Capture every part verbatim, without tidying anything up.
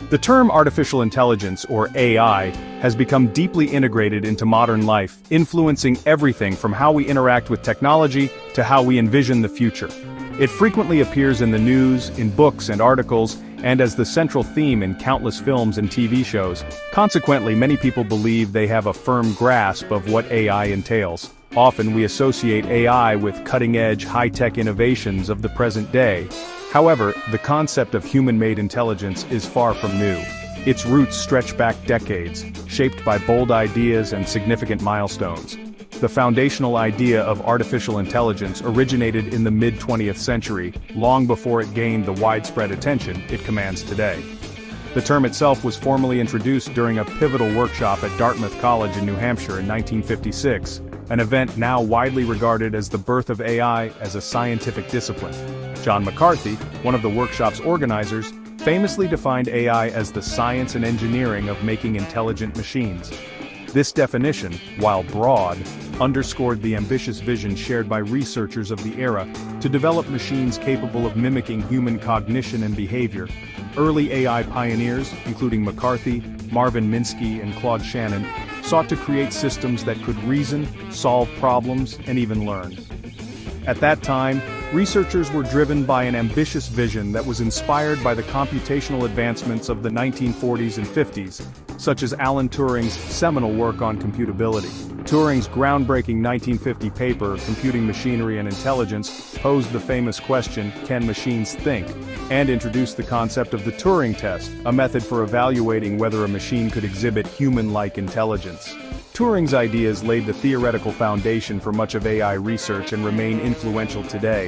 The term artificial intelligence, or A I, has become deeply integrated into modern life, influencing everything from how we interact with technology to how we envision the future. It frequently appears in the news, in books and articles, and as the central theme in countless films and T V shows. Consequently, many people believe they have a firm grasp of what A I entails. Often we associate A I with cutting-edge, high-tech innovations of the present day. However, the concept of human-made intelligence is far from new. Its roots stretch back decades, shaped by bold ideas and significant milestones. The foundational idea of artificial intelligence originated in the mid twentieth century, long before it gained the widespread attention it commands today. The term itself was formally introduced during a pivotal workshop at Dartmouth College in New Hampshire in nineteen fifty-six, an event now widely regarded as the birth of A I as a scientific discipline. John McCarthy, one of the workshop's organizers, famously defined A I as the science and engineering of making intelligent machines. This definition, while broad, underscored the ambitious vision shared by researchers of the era to develop machines capable of mimicking human cognition and behavior. Early A I pioneers, including McCarthy, Marvin Minsky, and Claude Shannon, sought to create systems that could reason, solve problems, and even learn. At that time, researchers were driven by an ambitious vision that was inspired by the computational advancements of the nineteen forties and fifties, such as Alan Turing's seminal work on computability. Turing's groundbreaking nineteen fifty paper, Computing Machinery and Intelligence, posed the famous question, "Can machines think?" and introduced the concept of the Turing test, a method for evaluating whether a machine could exhibit human-like intelligence. Turing's ideas laid the theoretical foundation for much of A I research and remain influential today.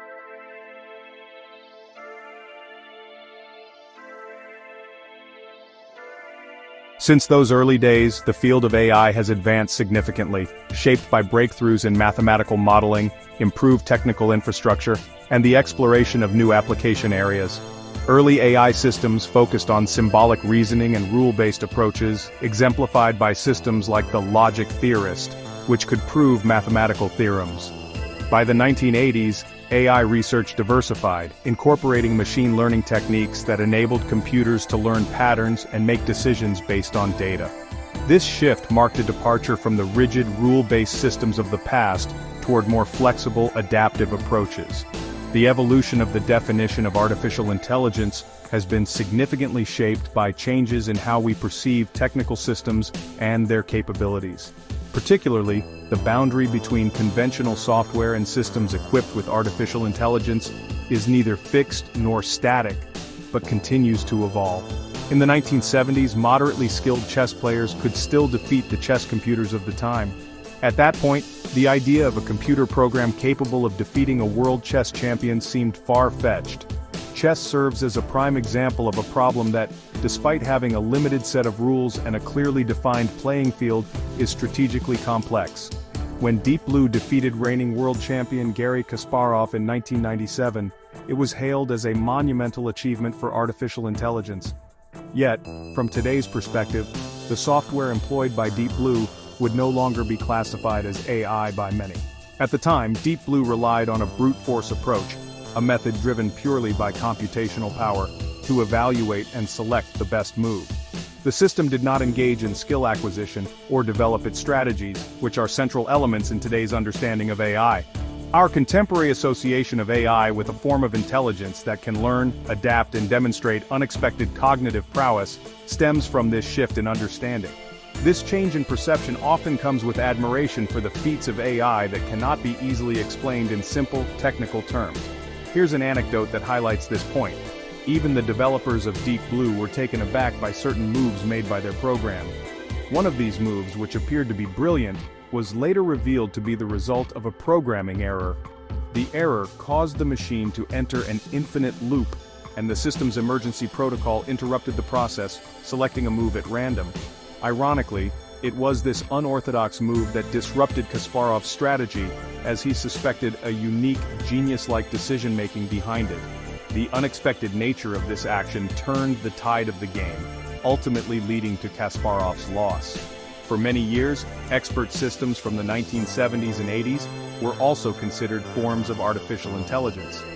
Since those early days, the field of A I has advanced significantly, shaped by breakthroughs in mathematical modeling, improved technical infrastructure, and the exploration of new application areas. Early A I systems focused on symbolic reasoning and rule-based approaches, exemplified by systems like the logic theorist, which could prove mathematical theorems. By the nineteen eighties, A I research diversified, incorporating machine learning techniques that enabled computers to learn patterns and make decisions based on data. This shift marked a departure from the rigid, rule-based systems of the past toward more flexible, adaptive approaches. The evolution of the definition of artificial intelligence has been significantly shaped by changes in how we perceive technical systems and their capabilities. Particularly, the boundary between conventional software and systems equipped with artificial intelligence is neither fixed nor static, but continues to evolve. In the nineteen seventies, moderately skilled chess players could still defeat the chess computers of the time. At that point, the idea of a computer program capable of defeating a world chess champion seemed far-fetched. Chess serves as a prime example of a problem that, despite having a limited set of rules and a clearly defined playing field, is strategically complex. When Deep Blue defeated reigning world champion Garry Kasparov in nineteen ninety-seven, it was hailed as a monumental achievement for artificial intelligence. Yet, from today's perspective, the software employed by Deep Blue would no longer be classified as A I by many. At the time, Deep Blue relied on a brute force approach, a method driven purely by computational power, to evaluate and select the best move. The system did not engage in skill acquisition or develop its strategies, which are central elements in today's understanding of A I. Our contemporary association of A I with a form of intelligence that can learn, adapt, and demonstrate unexpected cognitive prowess stems from this shift in understanding. This change in perception often comes with admiration for the feats of A I that cannot be easily explained in simple, technical terms. Here's an anecdote that highlights this point. Even the developers of Deep Blue were taken aback by certain moves made by their program. One of these moves, which appeared to be brilliant, was later revealed to be the result of a programming error. The error caused the machine to enter an infinite loop, and the system's emergency protocol interrupted the process, selecting a move at random. Ironically, it was this unorthodox move that disrupted Kasparov's strategy, as he suspected a unique, genius-like decision-making behind it. The unexpected nature of this action turned the tide of the game, ultimately leading to Kasparov's loss. For many years, expert systems from the nineteen seventies and eighties were also considered forms of artificial intelligence.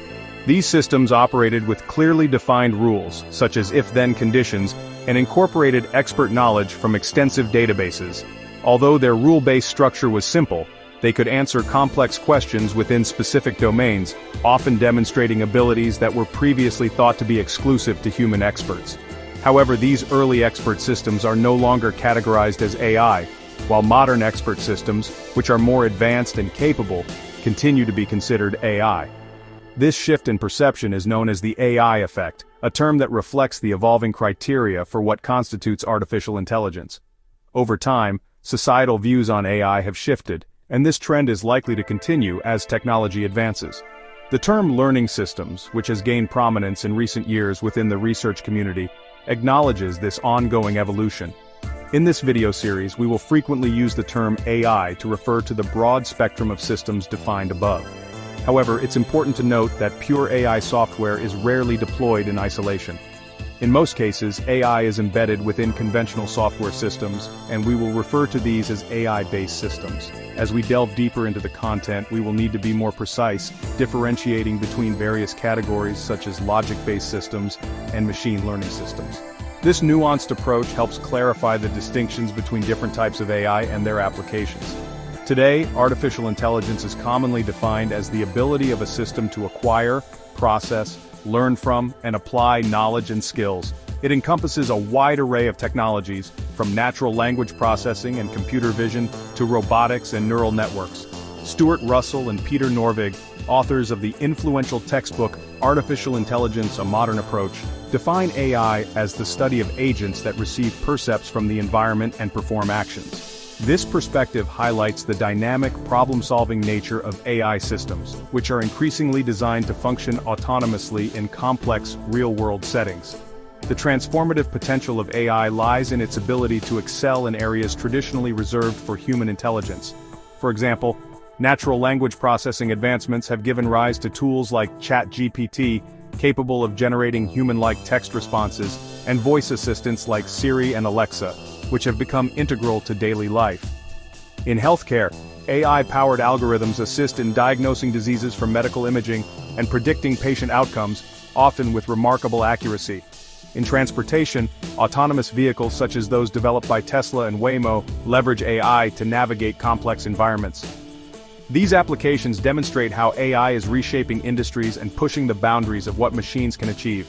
These systems operated with clearly defined rules, such as if-then conditions, and incorporated expert knowledge from extensive databases. Although their rule-based structure was simple, they could answer complex questions within specific domains, often demonstrating abilities that were previously thought to be exclusive to human experts. However, these early expert systems are no longer categorized as A I, while modern expert systems, which are more advanced and capable, continue to be considered A I. This shift in perception is known as the A I effect, a term that reflects the evolving criteria for what constitutes artificial intelligence. Over time, societal views on A I have shifted, and this trend is likely to continue as technology advances. The term learning systems, which has gained prominence in recent years within the research community, acknowledges this ongoing evolution. In this video series, we will frequently use the term A I to refer to the broad spectrum of systems defined above. However, it's important to note that pure A I software is rarely deployed in isolation. In most cases, A I is embedded within conventional software systems, and we will refer to these as A I-based systems. As we delve deeper into the content, we will need to be more precise, differentiating between various categories such as logic-based systems and machine learning systems. This nuanced approach helps clarify the distinctions between different types of A I and their applications. Today, artificial intelligence is commonly defined as the ability of a system to acquire, process, learn from, and apply knowledge and skills. It encompasses a wide array of technologies, from natural language processing and computer vision to robotics and neural networks. Stuart Russell and Peter Norvig, authors of the influential textbook Artificial Intelligence: A Modern Approach, define A I as the study of agents that receive percepts from the environment and perform actions. This perspective highlights the dynamic, problem-solving nature of A I systems, which are increasingly designed to function autonomously in complex, real-world settings. The transformative potential of A I lies in its ability to excel in areas traditionally reserved for human intelligence. For example, natural language processing advancements have given rise to tools like ChatGPT, capable of generating human-like text responses, and voice assistants like Siri and Alexa, which have become integral to daily life. In healthcare, A I-powered algorithms assist in diagnosing diseases from medical imaging and predicting patient outcomes, often with remarkable accuracy. In transportation, autonomous vehicles such as those developed by Tesla and Waymo leverage A I to navigate complex environments. These applications demonstrate how A I is reshaping industries and pushing the boundaries of what machines can achieve.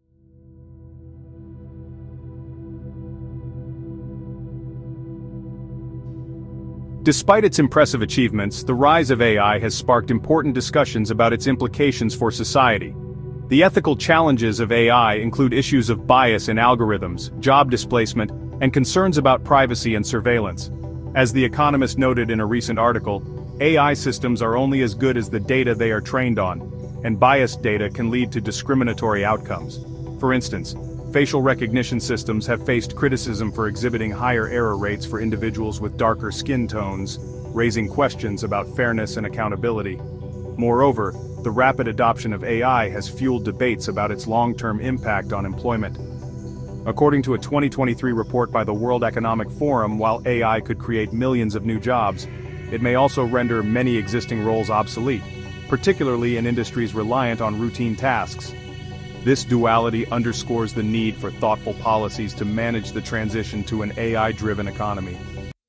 Despite its impressive achievements, the rise of A I has sparked important discussions about its implications for society. The ethical challenges of A I include issues of bias in algorithms, job displacement, and concerns about privacy and surveillance. As The Economist noted in a recent article, A I systems are only as good as the data they are trained on, and biased data can lead to discriminatory outcomes. For instance, facial recognition systems have faced criticism for exhibiting higher error rates for individuals with darker skin tones, raising questions about fairness and accountability. Moreover, the rapid adoption of A I has fueled debates about its long-term impact on employment. According to a twenty twenty-three report by the World Economic Forum, while A I could create millions of new jobs, it may also render many existing roles obsolete, particularly in industries reliant on routine tasks. This duality underscores the need for thoughtful policies to manage the transition to an A I-driven economy.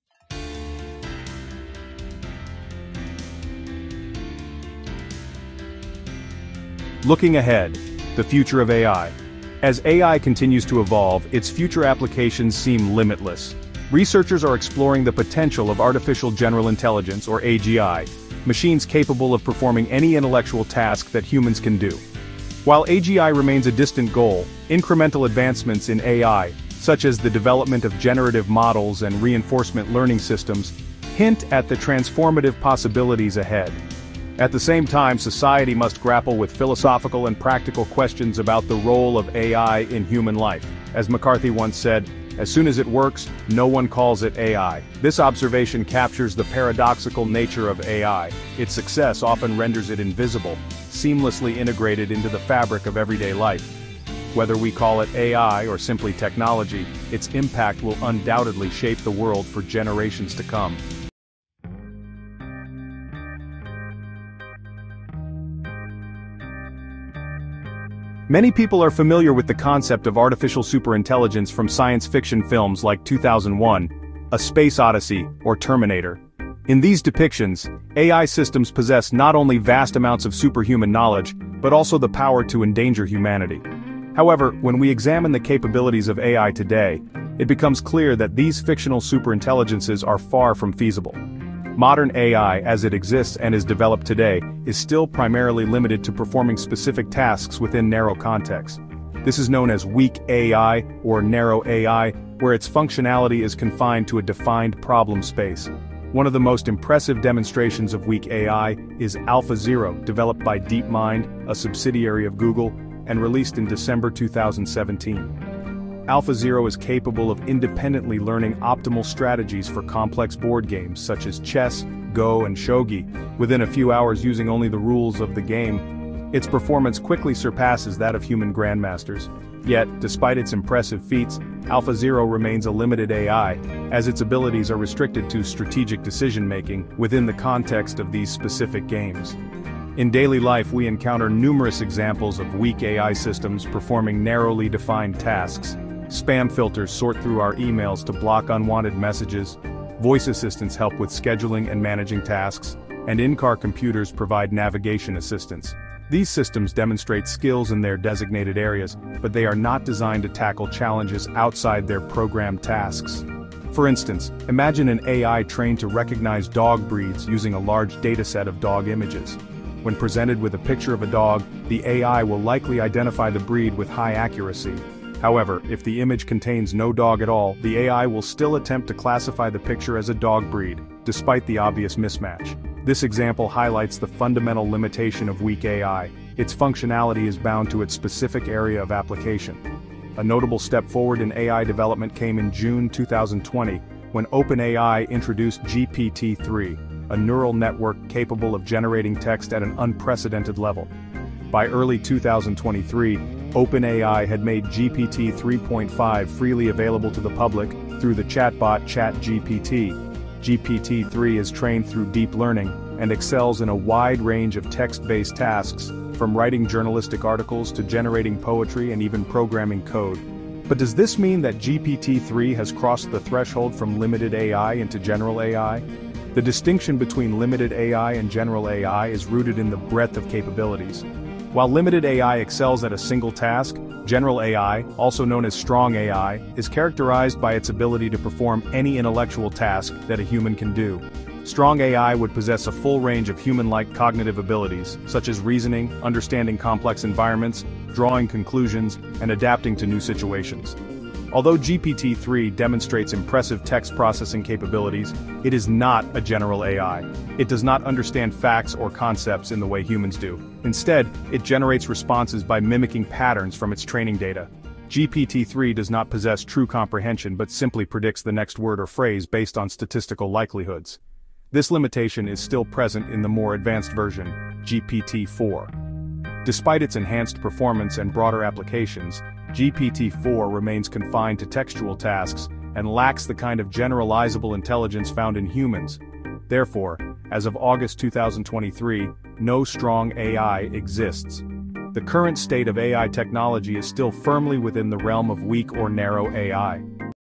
Looking ahead, the future of A I. As A I continues to evolve, its future applications seem limitless. Researchers are exploring the potential of artificial general intelligence, or A G I, machines capable of performing any intellectual task that humans can do. While A G I remains a distant goal, incremental advancements in A I, such as the development of generative models and reinforcement learning systems, hint at the transformative possibilities ahead. At the same time, society must grapple with philosophical and practical questions about the role of A I in human life. As McCarthy once said, "As soon as it works, no one calls it A I." This observation captures the paradoxical nature of A I. Its success often renders it invisible, seamlessly integrated into the fabric of everyday life. Whether we call it A I or simply technology, its impact will undoubtedly shape the world for generations to come. Many people are familiar with the concept of artificial superintelligence from science fiction films like two thousand one, A Space Odyssey, or Terminator. In these depictions, A I systems possess not only vast amounts of superhuman knowledge, but also the power to endanger humanity. However, when we examine the capabilities of A I today, it becomes clear that these fictional superintelligences are far from feasible. Modern A I, as it exists and is developed today, is still primarily limited to performing specific tasks within narrow contexts. This is known as weak A I or narrow A I, where its functionality is confined to a defined problem space. One of the most impressive demonstrations of weak A I is AlphaZero, developed by DeepMind, a subsidiary of Google, and released in December two thousand seventeen. AlphaZero is capable of independently learning optimal strategies for complex board games such as chess, Go, and shogi, within a few hours using only the rules of the game. Its performance quickly surpasses that of human grandmasters. Yet, despite its impressive feats, AlphaZero remains a limited A I, as its abilities are restricted to strategic decision-making within the context of these specific games. In daily life, we encounter numerous examples of weak A I systems performing narrowly defined tasks. Spam filters sort through our emails to block unwanted messages, voice assistants help with scheduling and managing tasks, and in-car computers provide navigation assistance. These systems demonstrate skills in their designated areas, but they are not designed to tackle challenges outside their programmed tasks. For instance, imagine an A I trained to recognize dog breeds using a large dataset of dog images. When presented with a picture of a dog, the A I will likely identify the breed with high accuracy. However, if the image contains no dog at all, the A I will still attempt to classify the picture as a dog breed, despite the obvious mismatch. This example highlights the fundamental limitation of weak A I. Its functionality is bound to its specific area of application. A notable step forward in A I development came in June two thousand twenty, when OpenAI introduced G P T three, a neural network capable of generating text at an unprecedented level. By early two thousand twenty-three, OpenAI had made G P T three point five freely available to the public through the chatbot ChatGPT. G P T three is trained through deep learning and excels in a wide range of text-based tasks, from writing journalistic articles to generating poetry and even programming code. But does this mean that G P T three has crossed the threshold from limited A I into general A I? The distinction between limited A I and general A I is rooted in the breadth of capabilities. While limited A I excels at a single task, general A I, also known as strong A I, is characterized by its ability to perform any intellectual task that a human can do. Strong A I would possess a full range of human-like cognitive abilities, such as reasoning, understanding complex environments, drawing conclusions, and adapting to new situations. Although G P T three demonstrates impressive text processing capabilities, it is not a general A I. It does not understand facts or concepts in the way humans do. Instead, it generates responses by mimicking patterns from its training data. G P T three does not possess true comprehension but simply predicts the next word or phrase based on statistical likelihoods. This limitation is still present in the more advanced version, G P T four. Despite its enhanced performance and broader applications, G P T four remains confined to textual tasks and lacks the kind of generalizable intelligence found in humans. Therefore, as of August two thousand twenty-three, no strong A I exists. The current state of A I technology is still firmly within the realm of weak or narrow A I.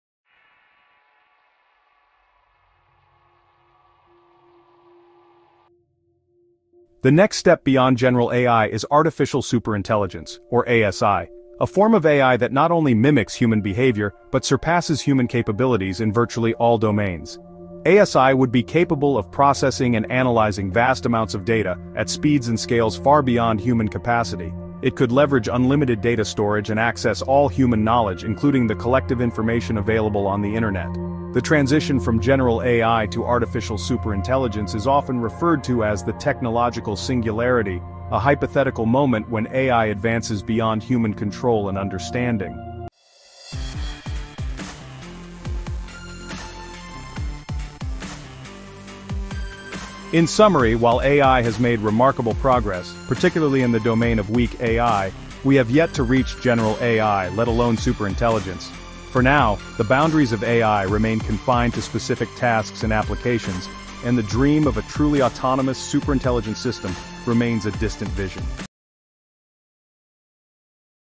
The next step beyond general A I is artificial superintelligence, or A S I, a form of A I that not only mimics human behavior, but surpasses human capabilities in virtually all domains. A S I would be capable of processing and analyzing vast amounts of data at speeds and scales far beyond human capacity. It could leverage unlimited data storage and access all human knowledge, including the collective information available on the internet. The transition from general A I to artificial superintelligence is often referred to as the technological singularity, a hypothetical moment when A I advances beyond human control and understanding. In summary, while A I has made remarkable progress, particularly in the domain of weak A I, we have yet to reach general A I, let alone superintelligence. For now, the boundaries of A I remain confined to specific tasks and applications, and the dream of a truly autonomous superintelligent system remains a distant vision.